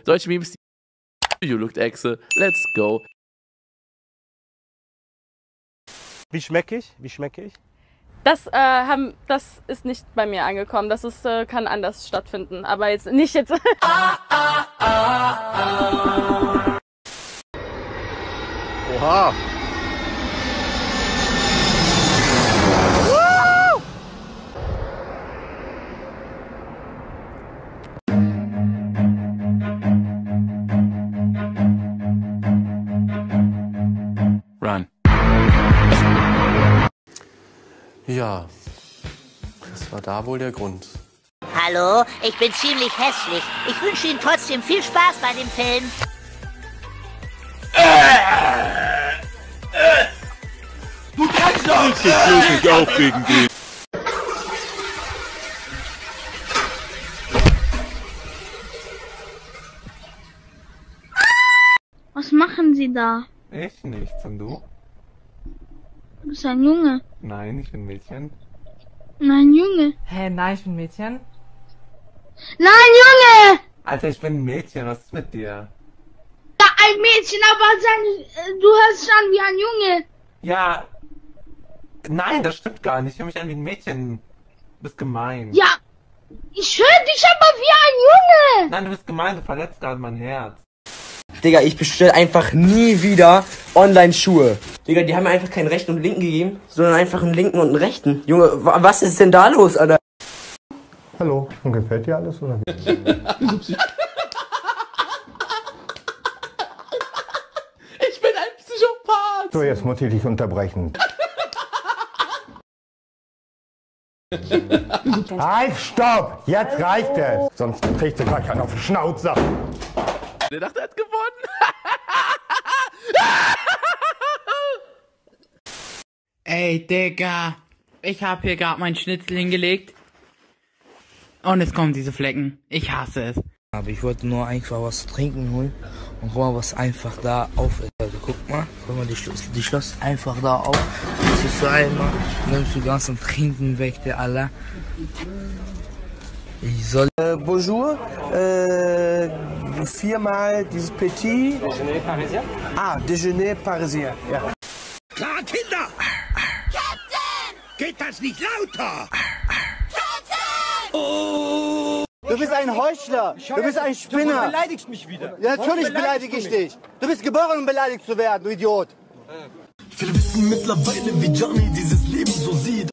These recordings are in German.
Deutsche Memes, You Looked Echse. Let's go. Wie schmecke ich? Wie schmecke ich? Das ist nicht bei mir angekommen. Das ist, kann anders stattfinden. Aber jetzt nicht jetzt. Oha! Run. Ja, das war da wohl der Grund. Hallo, ich bin ziemlich hässlich. Ich wünsche Ihnen trotzdem viel Spaß bei dem Film. Du kannst doch! Ich bloß nicht aufregen gehen. Was machen Sie da? Ich nichts. Und du? Du bist ein Junge. Nein, ich bin Mädchen. Nein, Junge. Hä, nein, ich bin Mädchen. Nein, Junge! Alter, ich bin ein Mädchen. Was ist mit dir? Ja, ein Mädchen, aber du hörst dich an wie ein Junge. Ja. Nein, das stimmt gar nicht. Ich höre mich an wie ein Mädchen. Du bist gemein. Ja, ich höre dich aber wie ein Junge. Nein, du bist gemein. Du verletzt gerade mein Herz. Digga, ich bestelle einfach nie wieder Online-Schuhe. Digga, die haben mir einfach keinen rechten und linken gegeben, sondern einfach einen linken und einen rechten. Junge, was ist denn da los, Alter? Hallo, und gefällt dir alles, oder wie? Ich bin ein Psychopath! So, jetzt muss ich dich unterbrechen. Halt, stopp! Jetzt reicht es! Sonst kriegst du gleich einen auf die Schnauze. Der dachte, er hat gewonnen. Ey, Digga. Ich hab hier gerade meinen Schnitzel hingelegt. Und es kommen diese Flecken. Ich hasse es. Aber ich wollte nur einfach was zu trinken holen. Und guck mal, was einfach da auf ist. Also guck mal, die Schloss einfach da auf. Ziehst du einmal, nimmst du ganzen Trinken weg, der Allah. Ich soll... Bonjour, viermal dieses Petit. Déjeuner parisien? Ah, Déjeuner parisien, ja. Klar, Kinder! Captain! Geht das nicht lauter? Captain! Oh! Du bist ein Heuchler, du bist ein Spinner. Du beleidigst mich wieder. Ja, natürlich beleidige ich dich. Du bist geboren, um beleidigt zu werden, du Idiot. Wir wissen mittlerweile, wie Johnny dieses Leben so sieht.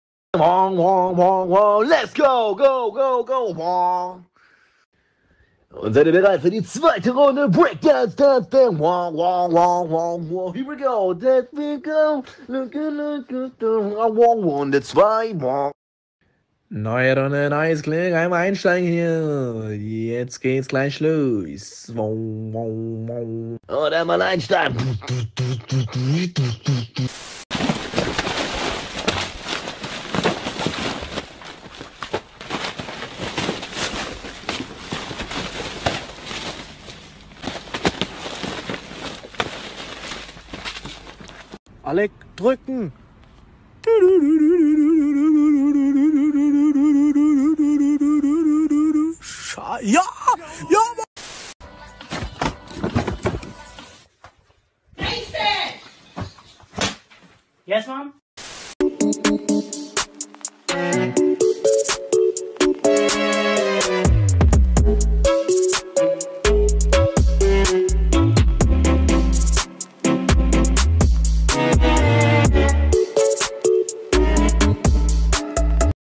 Let's go, go, go, go. Und seid ihr bereit für die zweite Runde? Breakdance, dance, dance. Here we go, there we go. Runde 2. Neue Runde, neues Glück. Einmal einsteigen hier. Jetzt geht's gleich los. Und einmal einsteigen. Alle drücken. Ja! Ja! Yes, Mom?